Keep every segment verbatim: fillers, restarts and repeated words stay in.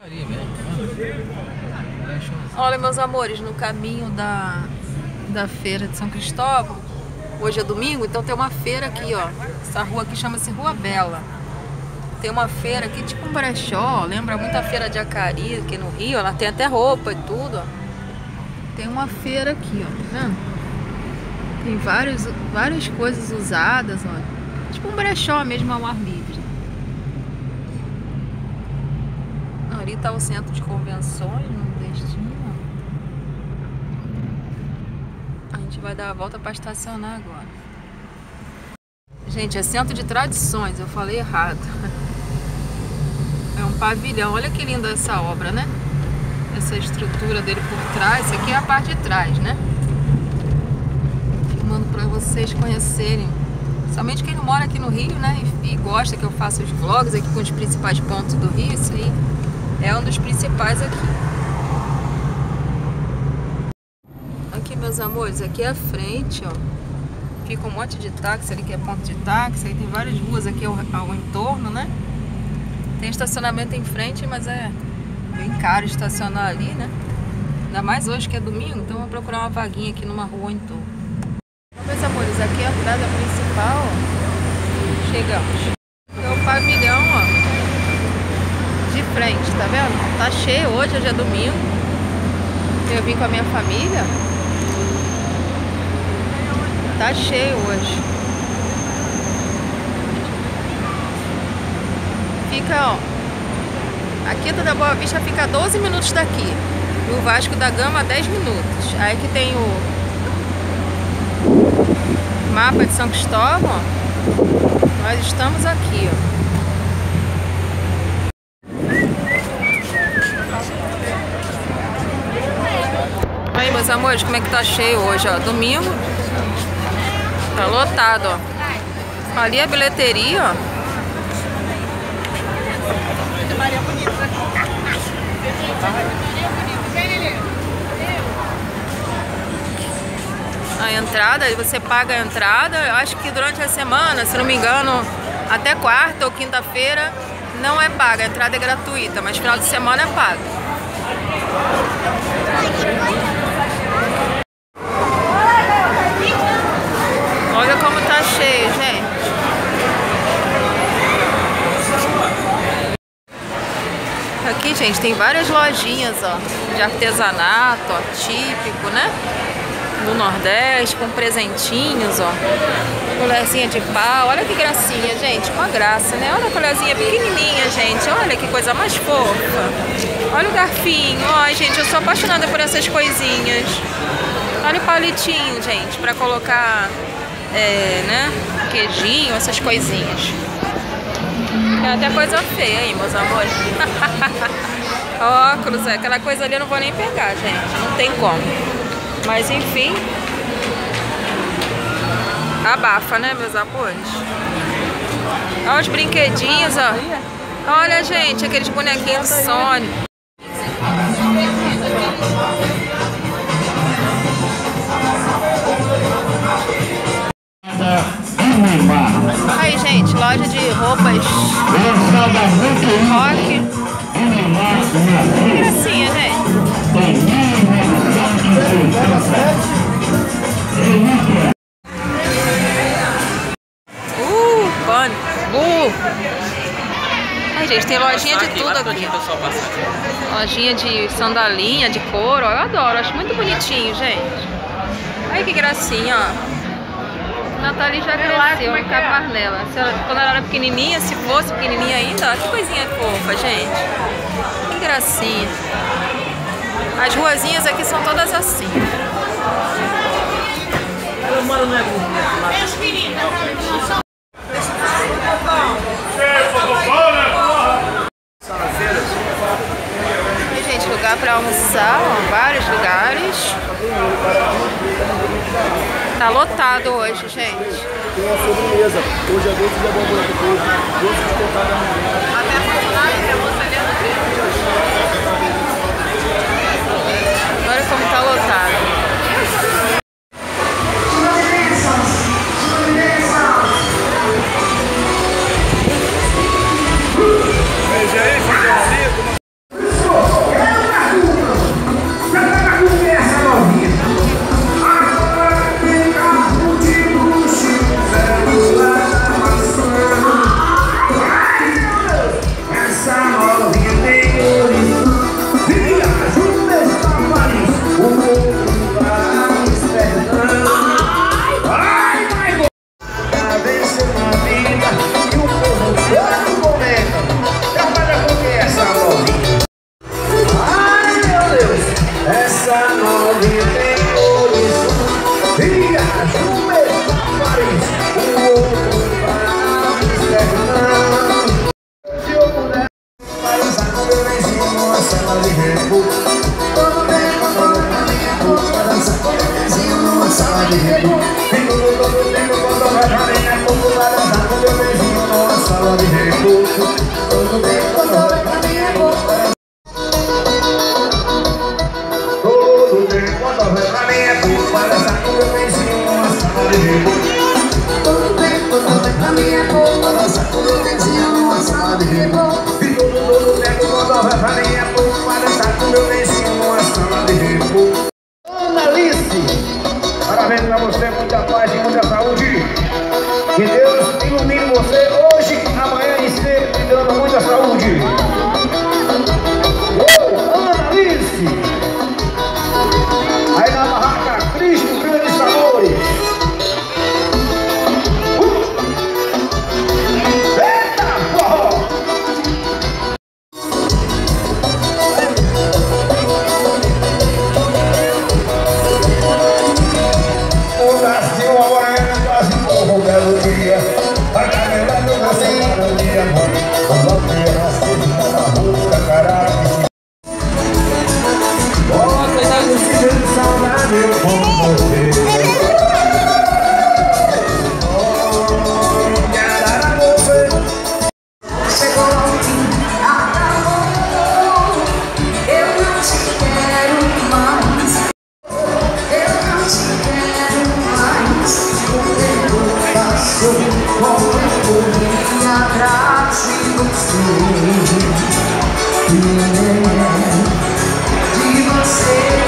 Olha, meus amores, no caminho da, da feira de São Cristóvão, hoje é domingo, então tem uma feira aqui, ó. Essa rua aqui chama-se Rua Bela. Tem uma feira aqui, tipo um brechó, lembra muito a feira de Acari, aqui no Rio. Ela tem até roupa e tudo, ó. Tem uma feira aqui, ó, tá vendo? Tem vários, várias coisas usadas, ó. Tipo um brechó mesmo ao ar livre. Ali tá o centro de convenções, no destino. A gente vai dar a volta para estacionar agora. Gente, é centro de tradições, eu falei errado. É um pavilhão, olha que linda essa obra, né? Essa estrutura dele por trás, isso aqui é a parte de trás, né? Filmando para vocês conhecerem. Somente quem não mora aqui no Rio, né? E, e gosta que eu faça os vlogs aqui com os principais pontos do Rio, isso aí é um dos principais aqui. Aqui, meus amores, aqui é a frente, ó. Fica um monte de táxi ali que é ponto de táxi. Aí tem várias ruas aqui ao, ao entorno, né? Tem estacionamento em frente, mas é bem caro estacionar ali, né? Ainda mais hoje que é domingo, então eu vou procurar uma vaguinha aqui numa rua em torno. Então, meus amores, aqui é a entrada principal, ó. Chegamos. É o pavilhão, ó. De frente, tá vendo? Tá cheio hoje, hoje é domingo. Eu vim com a minha família. Tá cheio hoje. Fica, ó. A Quinta da Boa Vista fica a doze minutos daqui. E o Vasco da Gama a dez minutos. Aí que tem o mapa de São Cristóvão, ó. Nós estamos aqui, ó. Aí, meus amores, como é que tá cheio hoje, ó? Domingo. Tá lotado, ó. Ali a bilheteria, ó. A entrada, você paga a entrada. Eu acho que durante a semana, se não me engano, até quarta ou quinta-feira não é paga. A entrada é gratuita, mas final de semana é paga. Olha como tá cheio, gente. Aqui, gente, tem várias lojinhas, ó, de artesanato, ó, típico, né? Do Nordeste, com presentinhos, ó. Colherzinha de pau, olha que gracinha, gente, uma graça, né? Olha a colherzinha pequenininha, gente, olha que coisa mais fofa. Olha o garfinho, ó, gente, eu sou apaixonada por essas coisinhas. Olha o palitinho, gente, pra colocar, é, né, queijinho, essas coisinhas. Tem até coisa feia aí, meus amores. Óculos, é, aquela coisa ali eu não vou nem pegar, gente, não tem como. Mas enfim, abafa, né, meus amores? Olha os brinquedinhos, ó. Olha, gente, aqueles bonequinhos Sonic. Aí, gente, loja de roupas rock. Que gracinha, gente. Uh, pano. Uh. Ai, gente, tem lojinha de tudo aqui. Lojinha de sandalinha, de couro. Eu adoro, acho muito bonitinho, gente. Ai, que gracinha, ó. Nathalie já cresceu, vai ficar parnela. Quando ela era pequenininha, se fosse pequenininha ainda, ó, que coisinha fofa, gente. Que gracinha. As ruazinhas aqui são todas assim. Eu moro na gente, lugar pra almoçar, ó, vários lugares. Tá lotado hoje, gente. Tem a sobremesa. Hoje é doce de abóbora do povo, doce de cocada mulher. Até a funcionária, a moça ali na olha como tá lotado. sala de repouso. Todo tempo, todo caminho, pra dançar com meu vizinho numa sala de repouso. Fico todo tempo quando vai pra minha boca pra dançar com meu vizinho numa sala de repouso. Todo tempo quando vai pra minha boca. Todo tempo quando vai pra minha boca pra dançar com meu vizinho numa sala de repouso. Todo tempo quando vai pra minha boca pra dançar com meu vizinho numa sala de repouso. Todo tempo quando vai pra minha boca pra dançar com meu vizinho numa sala de repouso. Ana Alice, parabéns pra você, muita paz e muita saúde. Que Deus ilumine você hoje, amanhã e sempre, te dando muita saúde. Oh, Ana Alice! Aí na barraca, Cristo, grandes sabores. Uh! Eita, forró! O Brasil agora é quase como um belo dia. A câmera do Brasil para o dia amor. Vamos lá ver a cena da música, caralho. Oh, sinto saudade, eu vou morrer. Oh, me adará você. Chegou ao fim, acabou. Eu não te quero mais. Eu não te quero mais. O tempo passou, como eu corri atrás de você. De você.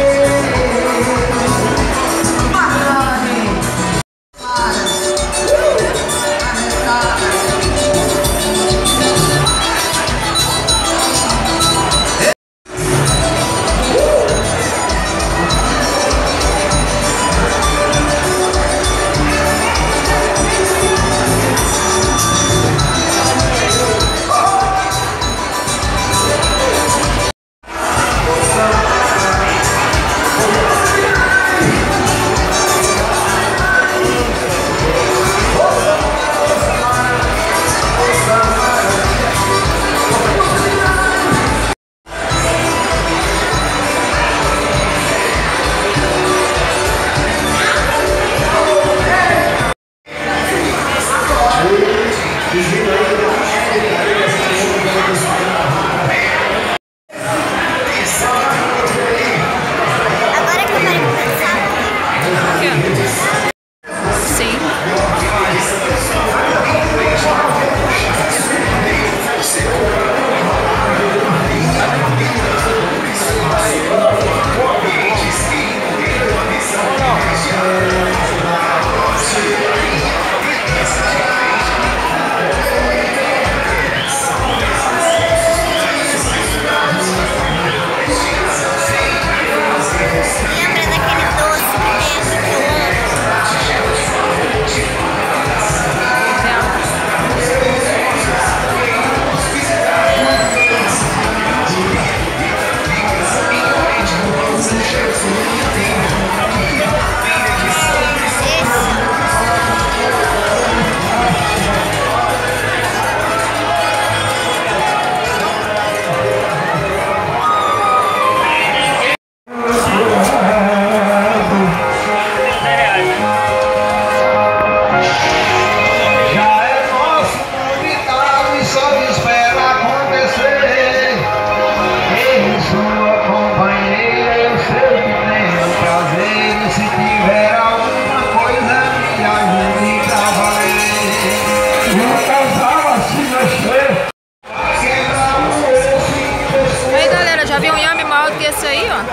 Já viu um inhame maior do que esse aí, ó?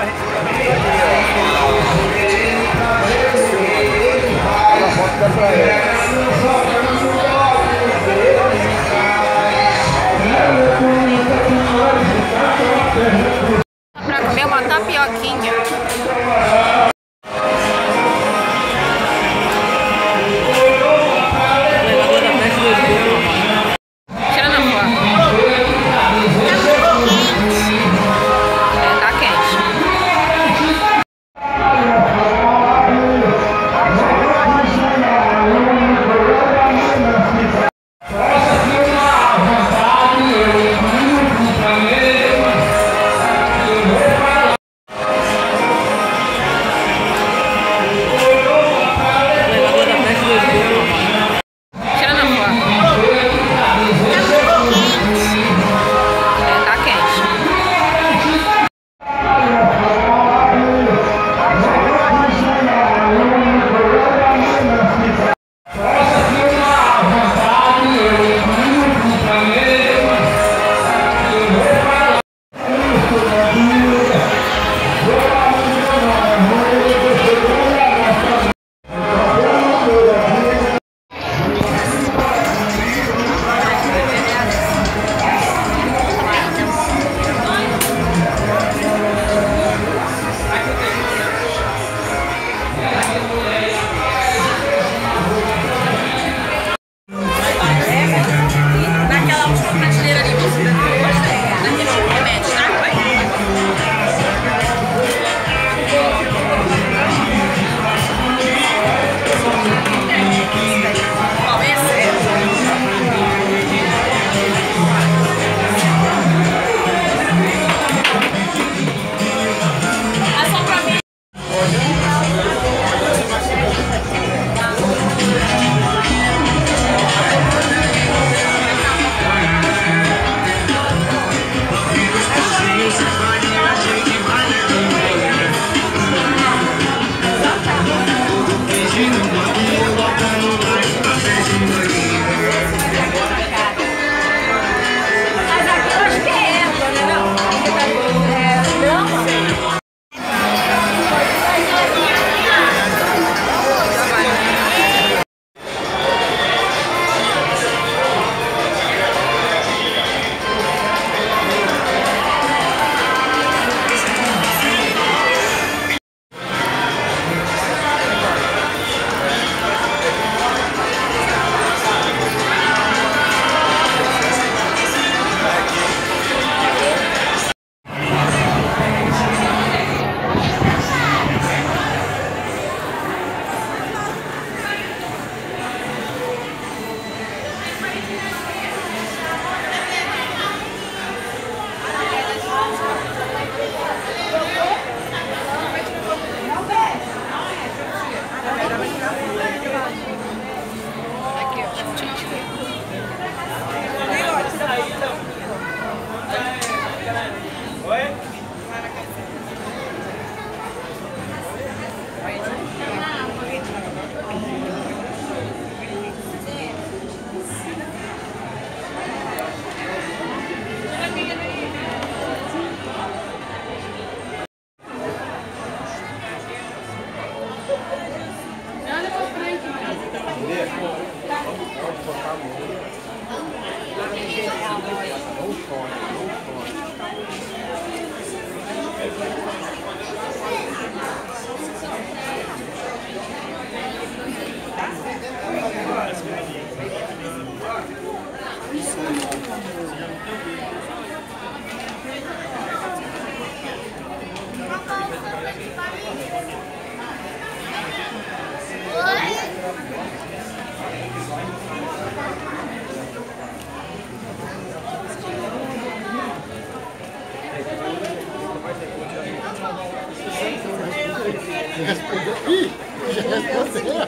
Pra comer uma tapioquinha. Ih, já respondeu.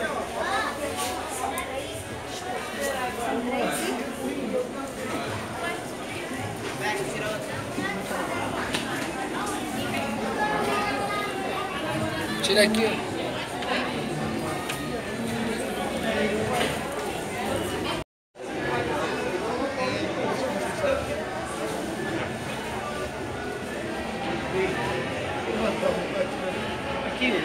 Tira aqui, ó. Aqui.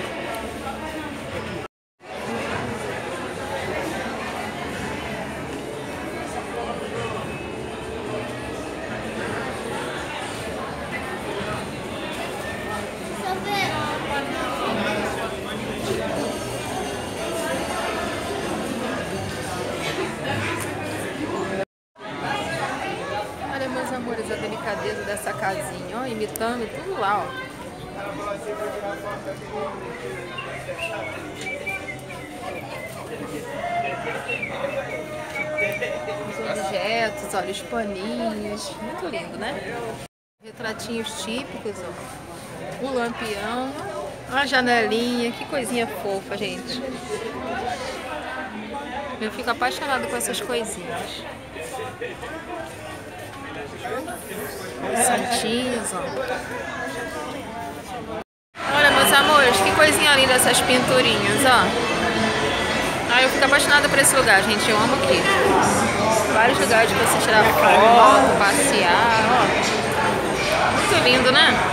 Olha, meus amores, a delicadeza dessa casinha, ó, imitando tudo lá, ó. Os objetos, olha, os paninhos, muito lindo, né? Retratinhos típicos, ó. O lampião, a janelinha, que coisinha fofa, gente. Eu fico apaixonada com essas coisinhas. Os santinhos, ó. Olha, meus amores, que coisinha linda essas pinturinhas, ó. Ah, eu fico apaixonada por esse lugar, gente. Eu amo aqui. Vários lugares pra você tirar foto, passear, ó. Muito lindo, né?